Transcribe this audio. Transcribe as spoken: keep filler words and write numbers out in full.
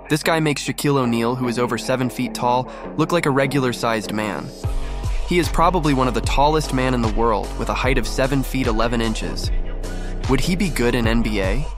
This guy makes Shaquille O'Neal, who is over seven feet tall, look like a regular-sized man. He is probably one of the tallest men in the world with a height of seven feet eleven inches. Would he be good in N B A?